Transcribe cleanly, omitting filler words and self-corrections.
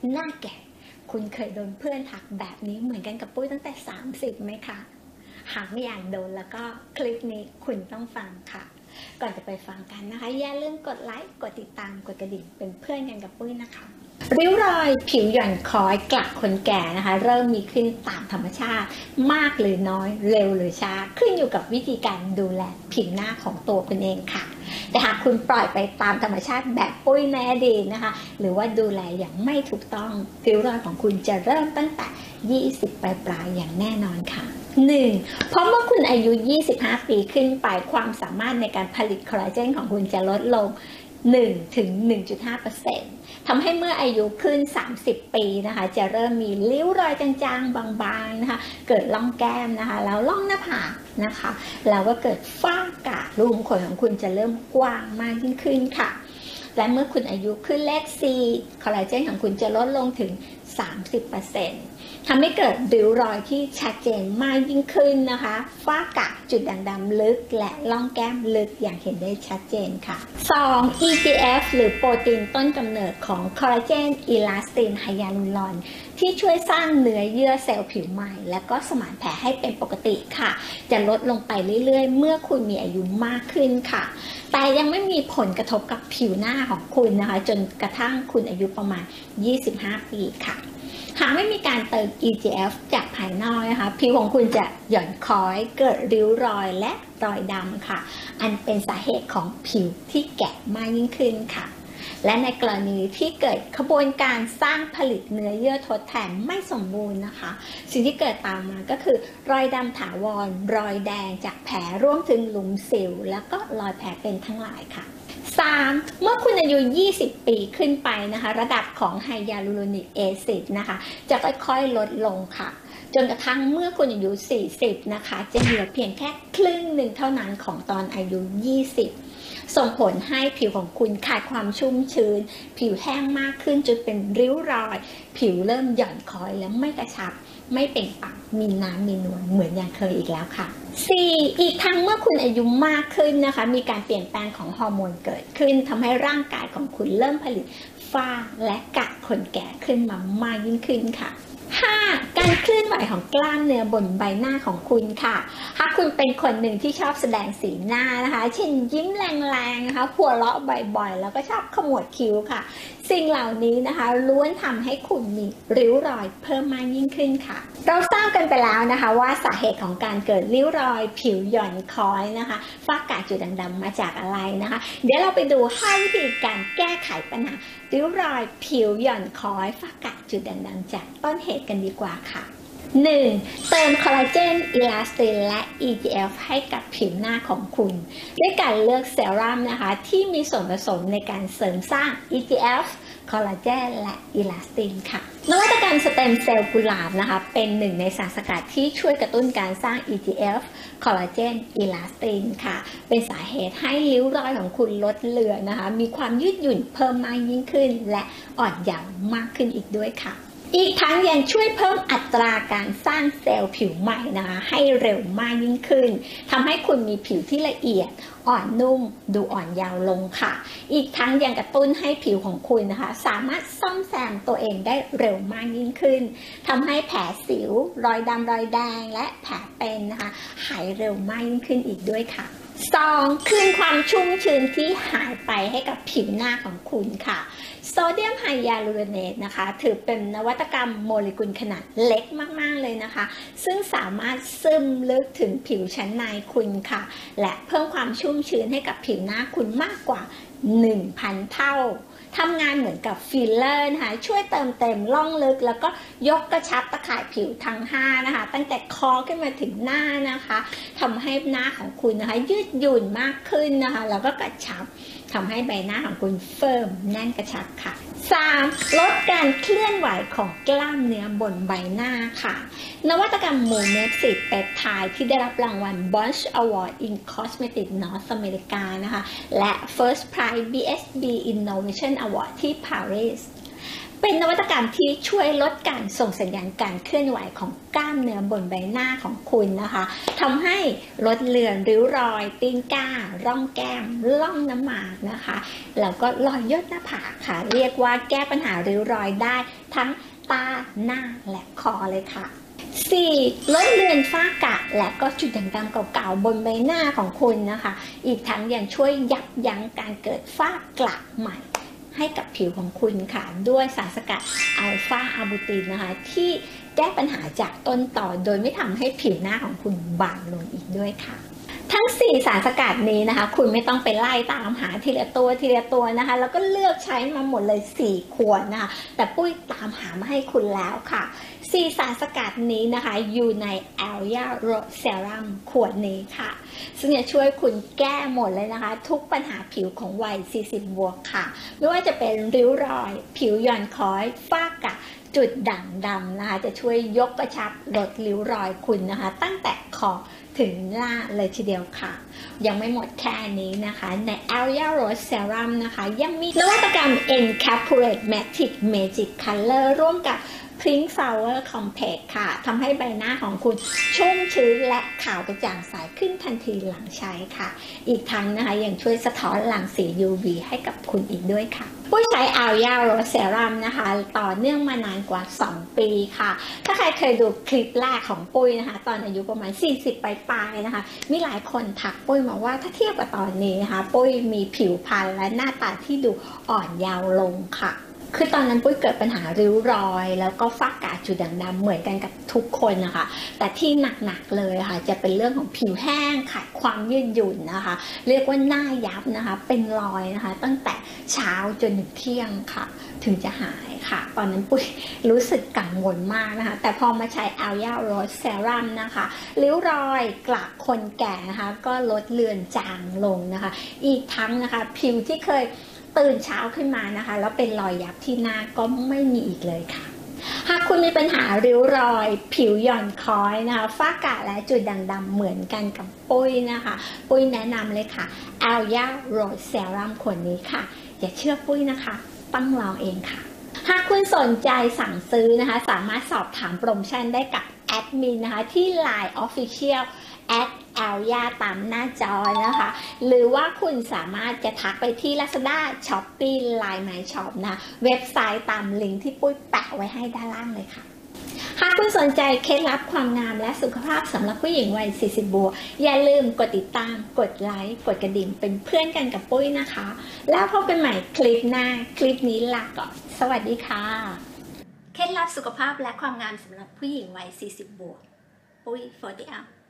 หน้าแก่คุณเคยโดนเพื่อนทักแบบนี้เหมือนกันกับปุ้ยตั้งแต่30ไหมคะหากไม่อยากโดนแล้วก็คลิปนี้คุณต้องฟังค่ะก่อนจะไปฟังกันนะคะอย่าลืมกดไลค์กดติดตามกดกระดิ่งเป็นเพื่อนกันกับปุ้ยนะคะริ้วรอยผิวหย่อนคล้อยกลับคนแก่นะคะเริ่มมีขึ้นตามธรรมชาติมากหรือน้อยเร็วหรือช้าขึ้นอยู่กับวิธีการดูแลผิวหน้าของตัวคุณเองค่ะแต่หากคุณปล่อยไปตามธรรมชาติแบบปุ้ยในอดีตนะคะหรือว่าดูแลอย่างไม่ถูกต้องริ้วรอยของคุณจะเริ่มตั้งแต่20ปลายอย่างแน่นอนค่ะ1. เพราะเมื่อคุณอายุ 25 ปีขึ้นไปความสามารถในการผลิตคอลลาเจนของคุณจะลดลง 1-1.5% ทำให้เมื่ออายุขึ้น 30 ปีนะคะจะเริ่มมีริ้วรอยจางๆ บางๆนะคะเกิดร่องแก้มนะคะแล้วร่องหน้าผากนะคะแล้วก็เกิดฝ้ากระรูขุมขนของคุณจะเริ่มกว้างมากยิ่งขึ้นค่ะและเมื่อคุณอายุขึ้นเลข 4 คอลลาเจนของคุณจะลดลงถึง 30%ทำให้เกิดริ้วรอยที่ชัดเจนมากยิ่งขึ้นนะคะฝ้ากระจุดด่างดำลึกและร่องแก้มลึกอย่างเห็นได้ชัดเจนค่ะ 2. EGF หรือโปรตีนต้นกำเนิดของคอลลาเจนอิลาสตินไฮยาลูรอนที่ช่วยสร้างเนื้อเยื่อเซลล์ผิวใหม่และก็สมานแผลให้เป็นปกติค่ะจะลดลงไปเรื่อยๆเมื่อคุณมีอายุมากขึ้นค่ะแต่ยังไม่มีผลกระทบกับผิวหน้าของคุณนะคะจนกระทั่งคุณอายุประมาณ25 ปีค่ะหากไม่มีการเติม EGF จากภายนอกนะคะผิวของคุณจะหย่อนคล้อยเกิดริ้วรอยและรอยดำค่ะอันเป็นสาเหตุของผิวที่แก่มากยิ่งขึ้นค่ะและในกรณีที่เกิดขบวนการสร้างผลิตเนื้อเยื่อทดแทนไม่สมบูรณ์นะคะสิ่งที่เกิดตามมาก็คือรอยดำถาวรรอยแดงจากแผลรวมถึงหลุมสิวแล้วก็รอยแผลเป็นทั้งหลายค่ะ 3. เมื่อคุณอายุ 20 ปีขึ้นไปนะคะระดับของไฮยาลูโรนิกแอซิดนะคะจะค่อยๆลดลงค่ะจนกระทั่งเมื่อคุณอายุ 40 นะคะจะเหลือเพียงแค่ครึ่งหนึ่งเท่านั้นของตอนอายุ 20 ส่งผลให้ผิวของคุณขาดความชุ่มชื้นผิวแห้งมากขึ้นจนเป็นริ้วรอยผิวเริ่มหย่อนคล้อยและไม่กระชับไม่เปล่งปลั่งมีน้ำมีนวลเหมือนอย่างเคยอีกแล้วค่ะ 4. อีกทั้งเมื่อคุณอายุมากขึ้นนะคะมีการเปลี่ยนแปลงของฮอร์โมนเกิดขึ้นทำให้ร่างกายของคุณเริ่มผลิตฝ้าและกระคนแก่ขึ้นมามากยิ่งขึ้นค่ะ 5. การเคลื่อนไหวของกล้ามเนื้อบนใบหน้าของคุณค่ะหากคุณเป็นคนหนึ่งที่ชอบแสดงสีหน้านะคะเช่นยิ้มแรงๆนะคะหัวเราะบ่อยๆแล้วก็ชอบขมวดคิ้วค่ะสิ่งเหล่านี้นะคะล้วนทำให้คุณมีริ้วรอยเพิ่มมากยิ่งขึ้นค่ะเราทราบกันไปแล้วนะคะว่าสาเหตุของการเกิดริ้วรอยผิวหย่อนคล้อยนะคะฝ้ากระจุดด่างดำมาจากอะไรนะคะเดี๋ยวเราไปดู5 วิธีการแก้ไขปัญหาริ้วรอยผิวหย่อนคล้อยฝ้ากระจุดด่างดำจากต้นเหตุกันดีกว่าค่ะ 1. เติมคอลลาเจนอิลาสตินและ EGF ให้กับผิวหน้าของคุณด้วยการเลือกเซรั่มนะคะที่มีส่วนผสมในการเสริมสร้าง EGF คอลลาเจนและอิลาสตินค่ะนวัตกรรมสเต็มเซลล์กุหลาบนะคะเป็นหนึ่งในสารสกัดที่ช่วยกระตุ้นการสร้าง EGF คอลลาเจนอิลาสตินค่ะเป็นสาเหตุให้ริ้วรอยของคุณลดเลือนนะคะมีความยืดหยุ่นเพิ่มมากยิ่งขึ้นและอ่อนเยาว์มากขึ้นอีกด้วยค่ะอีกทั้งยังช่วยเพิ่มอัตราการสร้างเซลล์ผิวใหม่นะคะให้เร็วมากยิ่งขึ้นทำให้คุณมีผิวที่ละเอียดอ่อนนุ่มดูอ่อนเยาว์ลงค่ะอีกทั้งยังกระตุ้นให้ผิวของคุณนะคะสามารถซ่อมแซมตัวเองได้เร็วมากยิ่งขึ้นทำให้แผลสิวรอยดำรอยแดงและแผลเป็นนะคะหายเร็วมากยิ่งขึ้นอีกด้วยค่ะ 2. คืนความชุ่มชื้นที่หายไปให้กับผิวหน้าของคุณค่ะโซเดียมไฮยาลูโรเนตนะคะถือเป็นนวัตกรรมโมเลกุลขนาดเล็กมากๆเลยนะคะซึ่งสามารถซึมลึกถึงผิวชั้นในคุณค่ะและเพิ่มความชุ่มชื้นให้กับผิวหน้าคุณมากกว่า 1,000 เท่าทำงานเหมือนกับฟิลเลอร์นะคะช่วยเติมเต็มร่องลึกแล้วก็ยกกระชับตะข่ายผิวทั้ง5นะคะตั้งแต่คอขึ้นมาถึงหน้านะคะทำให้หน้าของคุณนะคะยืดหยุ่นมากขึ้นนะคะแล้วก็กระชับทำให้ใบหน้าของคุณเฟิร์มแน่นกระชับค่ะ 3. ลดการเคลื่อนไหวของกล้ามเนื้อบนใบหน้าค่ะนวัตกรรมโมเนสิตเปปไทด์ที่ได้รับรางวัล Bunch Award in Cosmetics North America นะคะและ First Prize BSB Innovation Award ที่ปารีสเป็นนวัตกรรมที่ช่วยลดการส่งสัญญาณการเคลื่อนไหวของกล้ามเนื้อบนใบหน้าของคุณนะคะทำให้ลดเลือนริ้วรอยตีนการ่องแก้มร่องน้ำหมากนะคะแล้วก็รอยย่นหน้าผากค่ะเรียกว่าแก้ปัญหาริ้วรอยได้ทั้งตาหน้าและคอเลยค่ะ 4. ลดเลือนฝ้ากระและก็จุดด่างดำเก่าๆบนใบหน้าของคุณนะคะอีกทั้งยังช่วยยับยั้งการเกิดฝ้ากระใหม่ให้กับผิวของคุณค่ะด้วยสารสกัดอัลฟาอะบูตินนะคะที่แก้ปัญหาจากต้นต่อโดยไม่ทำให้ผิวหน้าของคุณบางลงอีกด้วยค่ะทั้ง 4 สารสกัดนี้นะคะคุณไม่ต้องไปไล่ตามหาทีละตัวนะคะแล้วก็เลือกใช้มาหมดเลย4 ขวดนะคะแต่ปุ้ยตามหามาให้คุณแล้วค่ะ4 สารสกัดนี้นะคะอยู่ใน Alia Rose Serum ขวดนี้ค่ะซึ่งจะช่วยคุณแก้หมดเลยนะคะทุกปัญหาผิวของวัย 40 บวกค่ะไม่ว่าจะเป็นริ้วรอยผิวหย่อนคล้อยฝ้ากระจุดด่างดำนะคะจะช่วยยกกระชับลดริ้วรอยคุณนะคะตั้งแต่คอถึงหน้าเลยทีเดียวค่ะยังไม่หมดแค่นี้นะคะใน Alia Rose Serum นะคะยังมีนวัตกรรม Encapsulate Matic Magic Color ร่วมกับ Pink Flower Complex ค่ะทำให้ใบหน้าของคุณชุ่มชื้นและขาวกระจ่างใสขึ้นทันทีหลังใช้ค่ะอีกทั้งนะคะยังช่วยสะท้อนรังสี UV ให้กับคุณอีกด้วยค่ะปุ้ยใช้ Alia Rose Serum นะคะต่อเนื่องมานานกว่า 2 ปีค่ะถ้าใครเคยดูคลิปแรกของปุ้ยนะคะตอนอายุประมาณ 40 ปลายๆนะคะมีหลายคนทักปุ้ยมาว่าถ้าเทียบกับตอนนี้นะคะปุ้ยมีผิวพรรณและหน้าตาที่ดูอ่อนเยาว์ลงค่ะคือตอนนั้นปุ้ยเกิดปัญหาริ้วรอยแล้วก็ฝ้ากระจุดด่างดำเหมือนกันกับทุกคนนะคะแต่ที่หนักๆเลยค่ะจะเป็นเรื่องของผิวแห้งขาดความยืดหยุ่นนะคะเรียกว่าหน้ายับนะคะเป็นรอยนะคะตั้งแต่เช้าจนถึงเที่ยงค่ะถึงจะหายค่ะตอนนั้นปุ้ยรู้สึกกังวลมากนะคะแต่พอมาใช้ Alia Rose Serum นะคะริ้วรอยกระคนแก่นะคะก็ลดเลือนจางลงนะคะอีกทั้งนะคะผิวที่เคยตื่นเช้าขึ้นมานะคะแล้วเป็นรอยยับที่หน้าก็ไม่มีอีกเลยค่ะหากคุณมีปัญหาริ้วรอยผิวหย่อนคล้อยนะคะฝ้ากระและจุดด่างดำเหมือนกันกับปุ้ยนะคะปุ้ยแนะนำเลยค่ะ Alia Rose Serum ขวดนี้ค่ะอย่าเชื่อปุ้ยนะคะต้องลองเองค่ะหากคุณสนใจสั่งซื้อนะคะสามารถสอบถามโปรโมชั่นได้กับแอดมินนะคะที่ Line Official Alia ตามหน้าจอนะคะหรือว่าคุณสามารถจะทักไปที่ Lazada Shopee Line My Shop นะเว็บไซต์ตามลิงก์ที่ปุ้ยแปะไว้ให้ด้านล่างเลยค่ะหากคุณสนใจเคล็ดลับความงามและสุขภาพสำหรับผู้หญิงวัย 40 บวกอย่าลืมกดติดตามกดไลค์กดกระดิ่งเป็นเพื่อนกันกับปุ้ยนะคะแล้วพบกันใหม่คลิปหน้าคลิปนี้ลาก่อนสวัสดีค่ะเคล็ดลับสุขภาพและความงามสำหรับผู้หญิงวัย 40 บวกปุ้ย40 out